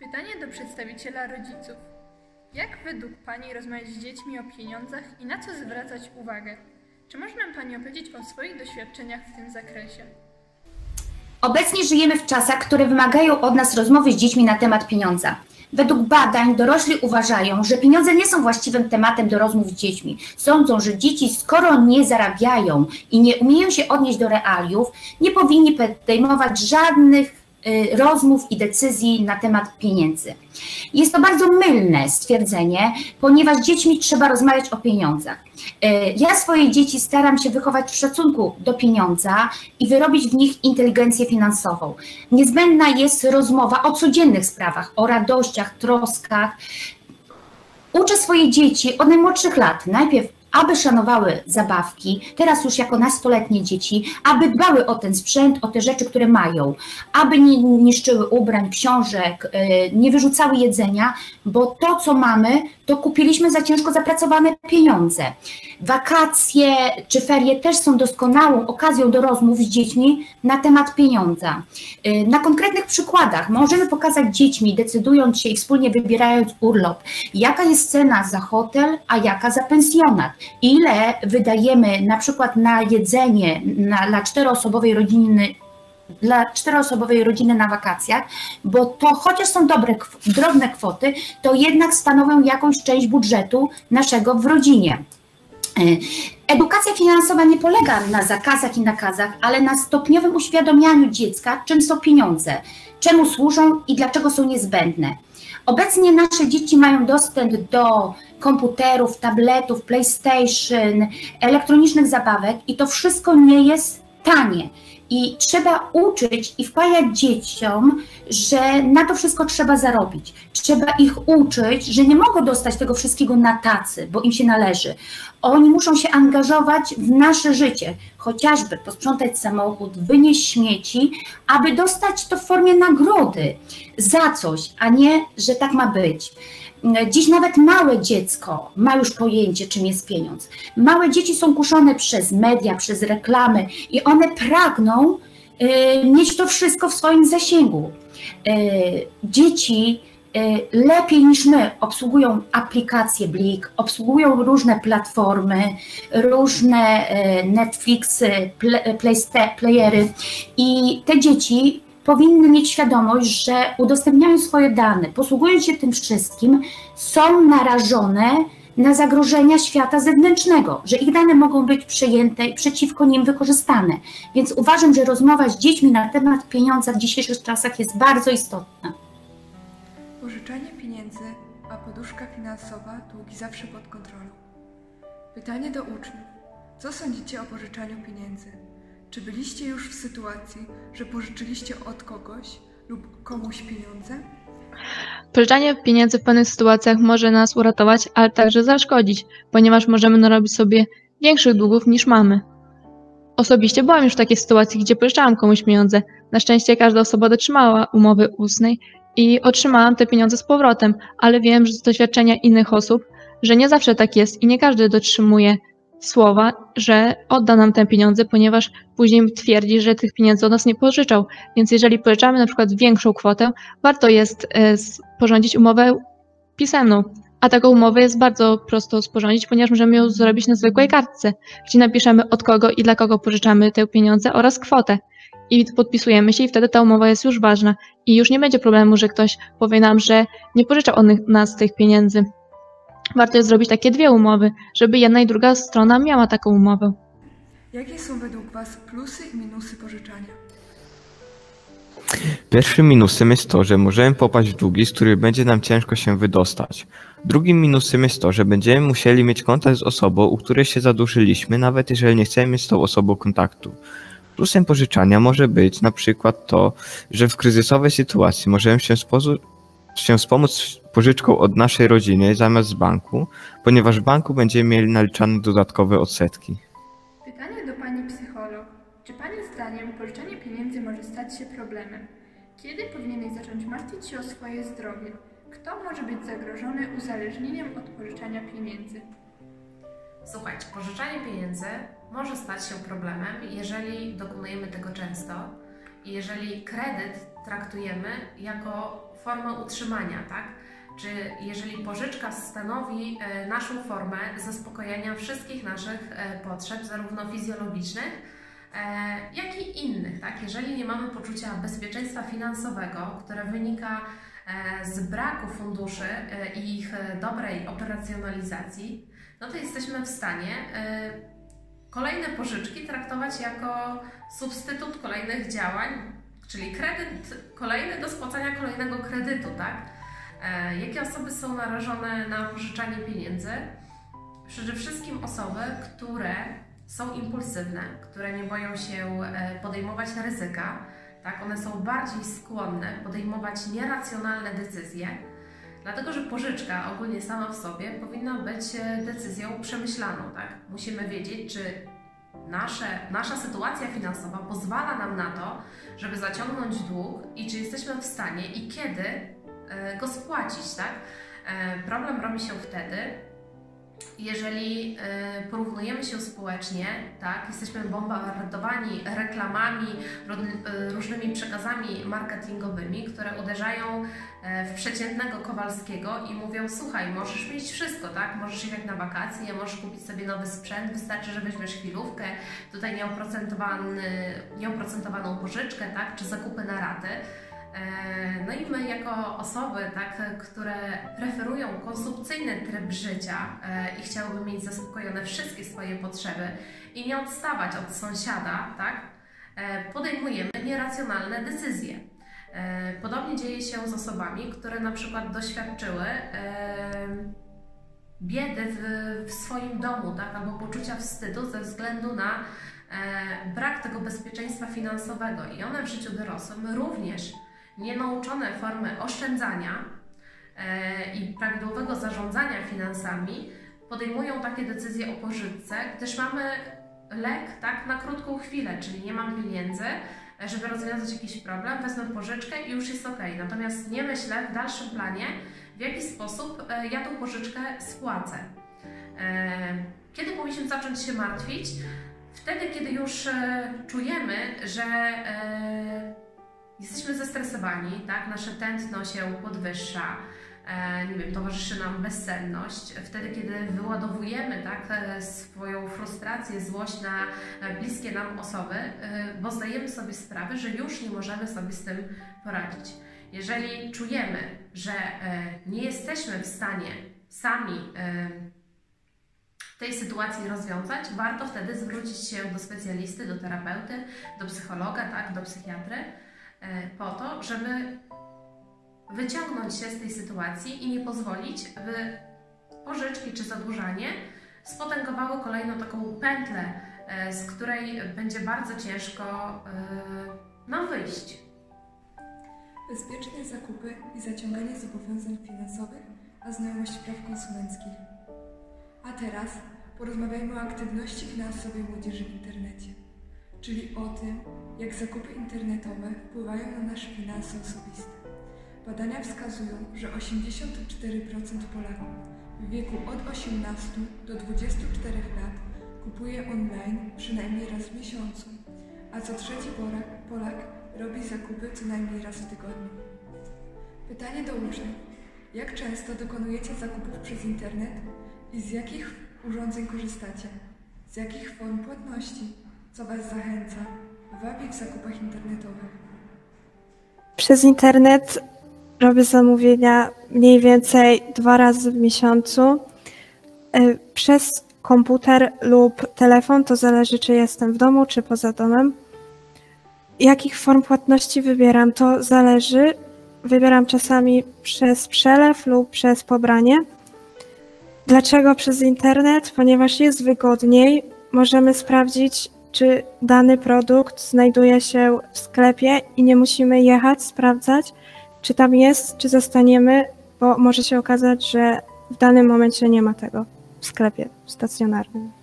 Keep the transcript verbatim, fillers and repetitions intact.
Pytanie do przedstawiciela rodziców. Jak według Pani rozmawiać z dziećmi o pieniądzach i na co zwracać uwagę? Czy może nam Pani opowiedzieć o swoich doświadczeniach w tym zakresie? Obecnie żyjemy w czasach, które wymagają od nas rozmowy z dziećmi na temat pieniądza. Według badań dorośli uważają, że pieniądze nie są właściwym tematem do rozmów z dziećmi. Sądzą, że dzieci, skoro nie zarabiają i nie umieją się odnieść do realiów, nie powinni podejmować żadnych rozmów i decyzji na temat pieniędzy. Jest to bardzo mylne stwierdzenie, ponieważ z dziećmi trzeba rozmawiać o pieniądzach. Ja swoje dzieci staram się wychować w szacunku do pieniądza i wyrobić w nich inteligencję finansową. Niezbędna jest rozmowa o codziennych sprawach, o radościach, troskach. Uczę swoje dzieci od najmłodszych lat, najpierw aby szanowały zabawki, teraz już jako nastoletnie dzieci, aby dbały o ten sprzęt, o te rzeczy, które mają, aby nie niszczyły ubrań, książek, nie wyrzucały jedzenia, bo to, co mamy, to kupiliśmy za ciężko zapracowane pieniądze. Wakacje czy ferie też są doskonałą okazją do rozmów z dziećmi na temat pieniądza. Na konkretnych przykładach możemy pokazać dziećmi, decydując się i wspólnie wybierając urlop, jaka jest cena za hotel, a jaka za pensjonat. Ile wydajemy na przykład na jedzenie na, dla czteroosobowej rodziny, dla czteroosobowej rodziny na wakacjach, bo to chociaż są dobre, drobne kwoty, to jednak stanowią jakąś część budżetu naszego w rodzinie. Edukacja finansowa nie polega na zakazach i nakazach, ale na stopniowym uświadamianiu dziecka, czym są pieniądze, czemu służą i dlaczego są niezbędne. Obecnie nasze dzieci mają dostęp do komputerów, tabletów, PlayStation, elektronicznych zabawek i to wszystko nie jest tanie. I trzeba uczyć i wpajać dzieciom, że na to wszystko trzeba zarobić. Trzeba ich uczyć, że nie mogą dostać tego wszystkiego na tacy, bo im się należy. Oni muszą się angażować w nasze życie, chociażby posprzątać samochód, wynieść śmieci, aby dostać to w formie nagrody za coś, a nie, że tak ma być. Dziś nawet małe dziecko ma już pojęcie, czym jest pieniądz. Małe dzieci są kuszone przez media, przez reklamy i one pragną y, mieć to wszystko w swoim zasięgu. Y, dzieci y, lepiej niż my obsługują aplikacje Blik, obsługują różne platformy, różne y, Netflixy, play, playery i te dzieci powinny mieć świadomość, że udostępniają swoje dane, posługując się tym wszystkim, są narażone na zagrożenia świata zewnętrznego, że ich dane mogą być przejęte i przeciwko nim wykorzystane. Więc uważam, że rozmowa z dziećmi na temat pieniądza w dzisiejszych czasach jest bardzo istotna. Pożyczanie pieniędzy, a poduszka finansowa, długi zawsze pod kontrolą. Pytanie do uczniów. Co sądzicie o pożyczaniu pieniędzy? Czy byliście już w sytuacji, że pożyczyliście od kogoś lub komuś pieniądze? Pożyczanie pieniędzy w pewnych sytuacjach może nas uratować, ale także zaszkodzić, ponieważ możemy narobić sobie większych długów niż mamy. Osobiście byłam już w takiej sytuacji, gdzie pożyczałam komuś pieniądze. Na szczęście każda osoba dotrzymała umowy ustnej i otrzymałam te pieniądze z powrotem, ale wiem że z doświadczenia innych osób, że nie zawsze tak jest i nie każdy dotrzymuje słowa, że odda nam te pieniądze, ponieważ później twierdzi, że tych pieniędzy od nas nie pożyczał. Więc jeżeli pożyczamy na przykład większą kwotę, warto jest sporządzić umowę pisemną. A taką umowę jest bardzo prosto sporządzić, ponieważ możemy ją zrobić na zwykłej kartce, gdzie napiszemy od kogo i dla kogo pożyczamy te pieniądze oraz kwotę. I podpisujemy się i wtedy ta umowa jest już ważna. I już nie będzie problemu, że ktoś powie nam, że nie pożyczał od nas tych pieniędzy. Warto jest zrobić takie dwie umowy, żeby jedna i druga strona miała taką umowę. Jakie są według Was plusy i minusy pożyczania? Pierwszym minusem jest to, że możemy popaść w długi, z których będzie nam ciężko się wydostać. Drugim minusem jest to, że będziemy musieli mieć kontakt z osobą, u której się zadłużyliśmy, nawet jeżeli nie chcemy mieć z tą osobą kontaktu. Plusem pożyczania może być na przykład to, że w kryzysowej sytuacji możemy się spo- się wspomóc pożyczką od naszej rodziny zamiast z banku, ponieważ w banku będziemy mieli naliczane dodatkowe odsetki. Pytanie do Pani psycholog. Czy Pani zdaniem pożyczanie pieniędzy może stać się problemem? Kiedy powinieneś zacząć martwić się o swoje zdrowie? Kto może być zagrożony uzależnieniem od pożyczania pieniędzy? Słuchajcie, pożyczanie pieniędzy może stać się problemem, jeżeli dokonujemy tego często I jeżeli kredyt traktujemy jako formę utrzymania, tak? Czy jeżeli pożyczka stanowi naszą formę zaspokojenia wszystkich naszych potrzeb, zarówno fizjologicznych, jak i innych, tak? Jeżeli nie mamy poczucia bezpieczeństwa finansowego, które wynika z braku funduszy i ich dobrej operacjonalizacji, no to jesteśmy w stanie kolejne pożyczki traktować jako substytut kolejnych działań, czyli kredyt kolejny do spłacania kolejnego kredytu, tak? Jakie osoby są narażone na pożyczanie pieniędzy? Przede wszystkim osoby, które są impulsywne, które nie boją się podejmować ryzyka, tak? One są bardziej skłonne podejmować nieracjonalne decyzje, dlatego że pożyczka ogólnie sama w sobie powinna być decyzją przemyślaną, tak? Musimy wiedzieć, czy nasze, nasza sytuacja finansowa pozwala nam na to, żeby zaciągnąć dług i czy jesteśmy w stanie i kiedy go spłacić, tak? Problem robi się wtedy, jeżeli porównujemy się społecznie, tak? Jesteśmy bombardowani reklamami, różnymi przekazami marketingowymi, które uderzają w przeciętnego Kowalskiego i mówią: słuchaj, możesz mieć wszystko, tak? Możesz jechać na wakacje, możesz kupić sobie nowy sprzęt, wystarczy, że weźmiesz chwilówkę, tutaj nieoprocentowany, nieoprocentowaną pożyczkę, tak? Czy zakupy na raty. No i my jako osoby, tak, które preferują konsumpcyjny tryb życia i chciałyby mieć zaspokojone wszystkie swoje potrzeby i nie odstawać od sąsiada, tak, podejmujemy nieracjonalne decyzje. Podobnie dzieje się z osobami, które na przykład doświadczyły biedy w, w swoim domu, tak, albo poczucia wstydu ze względu na brak tego bezpieczeństwa finansowego i one w życiu dorosłym również nienauczone formy oszczędzania e, i prawidłowego zarządzania finansami podejmują takie decyzje o pożyczce, gdyż mamy lek, tak, na krótką chwilę, czyli nie mam pieniędzy, żeby rozwiązać jakiś problem, wezmę pożyczkę i już jest ok. Natomiast nie myślę w dalszym planie, w jaki sposób e, ja tą pożyczkę spłacę. E, kiedy powinniśmy zacząć się martwić? Wtedy, kiedy już e, czujemy, że e, jesteśmy zestresowani, tak? Nasze tętno się podwyższa, e, nie wiem, towarzyszy nam bezsenność. Wtedy, kiedy wyładowujemy, tak, swoją frustrację, złość na bliskie nam osoby, e, bo zdajemy sobie sprawę, że już nie możemy sobie z tym poradzić. Jeżeli czujemy, że e, nie jesteśmy w stanie sami e, tej sytuacji rozwiązać, warto wtedy zwrócić się do specjalisty, do terapeuty, do psychologa, tak, do psychiatry, po to, żeby wyciągnąć się z tej sytuacji i nie pozwolić, by pożyczki czy zadłużanie spotęgowały kolejną taką pętlę, z której będzie bardzo ciężko nam wyjść. Bezpieczne zakupy i zaciąganie zobowiązań finansowych, a znajomość praw konsumenckich. A teraz porozmawiajmy o aktywności finansowej młodzieży w internecie, czyli o tym, jak zakupy internetowe wpływają na nasze finanse osobiste. Badania wskazują, że osiemdziesiąt cztery procent Polaków w wieku od osiemnastu do dwudziestu czterech lat kupuje online przynajmniej raz w miesiącu, a co trzeci Polak, Polak robi zakupy co najmniej raz w tygodniu. Pytanie do uczniów. Jak często dokonujecie zakupów przez internet i z jakich urządzeń korzystacie? Z jakich form płatności? Co Was zachęca, wabi w zakupach internetowych? Przez internet robię zamówienia mniej więcej dwa razy w miesiącu. Przez komputer lub telefon, to zależy, czy jestem w domu, czy poza domem. Jakich form płatności wybieram, to zależy. Wybieram czasami przez przelew lub przez pobranie. Dlaczego przez internet? Ponieważ jest wygodniej. Możemy sprawdzić, czy dany produkt znajduje się w sklepie i nie musimy jechać, sprawdzać, czy tam jest, czy zostaniemy, bo może się okazać, że w danym momencie nie ma tego w sklepie stacjonarnym.